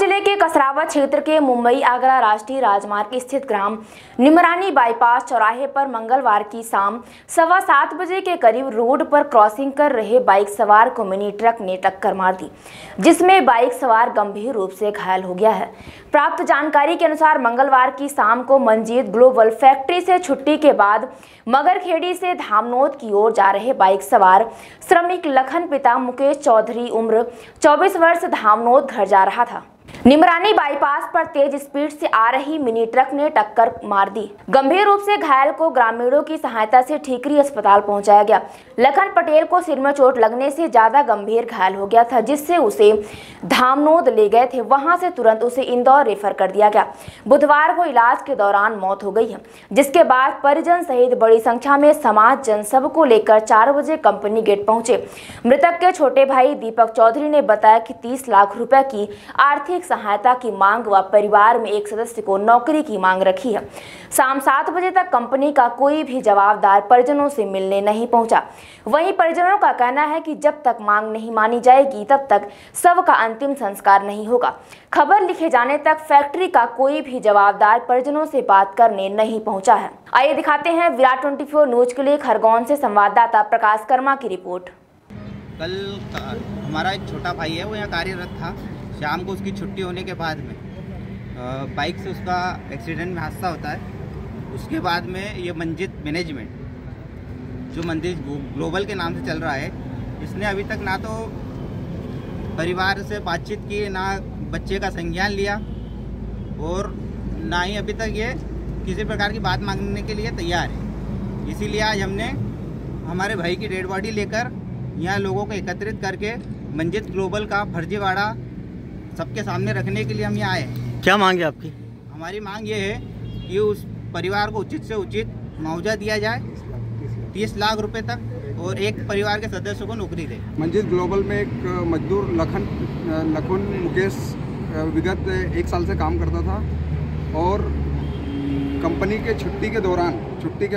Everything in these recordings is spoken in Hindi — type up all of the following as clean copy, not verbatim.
जिले के कसरावत क्षेत्र के मुंबई आगरा राष्ट्रीय राजमार्ग स्थित ग्राम निमरानी बाईपास चौराहे पर मंगलवार की शाम 7:15 बजे के करीब रोड पर क्रॉसिंग कर रहे बाइक सवार को मिनी ट्रक ने टक्कर मार दी, जिसमें बाइक सवार गंभीर रूप से घायल हो गया है। प्राप्त जानकारी के अनुसार मंगलवार की शाम को मंजीत ग्लोबल फैक्ट्री से छुट्टी के बाद मगरखेड़ी से धामनोद की ओर जा रहे बाइक सवार श्रमिक लखन पिता मुकेश चौधरी उम्र 24 वर्ष धामनोद घर जा रहा था। निमरानी बाईपास पर तेज स्पीड से आ रही मिनी ट्रक ने टक्कर मार दी। गंभीर रूप से घायल को ग्रामीणों की सहायता से ठीकरी अस्पताल पहुंचाया गया। लखन पटेल को सिर में चोट लगने से ज्यादा गंभीर घायल हो गया था, जिससे उसे धामनोद ले गए थे। वहां से तुरंत उसे इंदौर रेफर कर दिया गया। बुधवार को इलाज के दौरान मौत हो गई है, जिसके बाद परिजन सहित बड़ी संख्या में समाज जन सबको लेकर 4 बजे कंपनी गेट पहुंचे। मृतक के छोटे भाई दीपक चौधरी ने बताया कि 30 लाख रुपए की आर्थिक सहायता की मांग व परिवार में एक सदस्य को नौकरी की मांग रखी है। शाम 7 बजे तक कंपनी का कोई भी जवाबदार परिजनों से मिलने नहीं पहुंचा। वहीं परिजनों का कहना है कि जब तक मांग नहीं मानी जाएगी तब तक शव का अंतिम संस्कार नहीं होगा। खबर लिखे जाने तक फैक्ट्री का कोई भी जवाबदार परिजनों से बात करने नहीं पहुंचा है। आइए दिखाते हैं विराट 24 न्यूज के लिए खरगोन से संवाददाता प्रकाश कर्मा की रिपोर्ट। कल हमारा एक छोटा भाई है, वो यहाँ कार्यरत था। शाम को उसकी छुट्टी होने के बाद में बाइक से उसका एक्सीडेंट में हादसा होता है। उसके बाद में ये मंजीत मैनेजमेंट, जो मंजीत ग्लोबल के नाम से चल रहा है, इसने अभी तक ना तो परिवार से बातचीत की, ना बच्चे का संज्ञान लिया और ना ही अभी तक ये किसी प्रकार की बात मांगने के लिए तैयार है। इसीलिए आज हमने हमारे भाई की डेड बॉडी लेकर यहाँ लोगों को एकत्रित करके मंजीत ग्लोबल का फर्जीवाड़ा सबके सामने रखने के लिए हम यहाँ आए हैं। क्या मांग है आपकी? हमारी मांग ये है कि उस परिवार को उचित से उचित मुआवजा दिया जाए, 30 लाख रुपए तक, और एक परिवार के सदस्यों को नौकरी दे। मंजीत ग्लोबल में एक मजदूर लखन मुकेश विगत 1 साल से काम करता था और कंपनी के छुट्टी के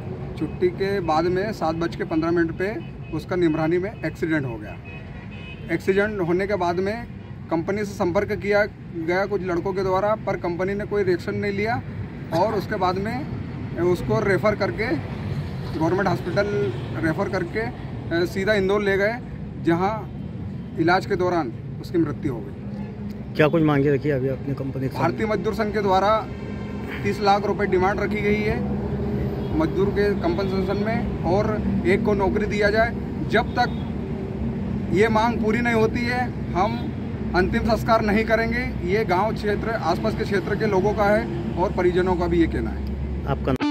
बाद में 7:15 पे उसका निमरानी में एक्सीडेंट हो गया। एक्सीडेंट होने के बाद में कंपनी से संपर्क किया गया कुछ लड़कों के द्वारा, पर कंपनी ने कोई रिएक्शन नहीं लिया और उसके बाद में उसको रेफ़र करके गवर्नमेंट हॉस्पिटल रेफ़र करके सीधा इंदौर ले गए, जहां इलाज के दौरान उसकी मृत्यु हो गई। क्या कुछ मांगे रखी है अभी अपनी कंपनी? भारतीय मजदूर संघ के द्वारा 30 लाख रुपए डिमांड रखी गई है मजदूर के कंपनसेशन में, और एक को नौकरी दिया जाए। जब तक ये मांग पूरी नहीं होती है, हम अंतिम संस्कार नहीं करेंगे। ये गांव क्षेत्र, आसपास के क्षेत्र के लोगों का है और परिजनों का भी ये कहना है। आपका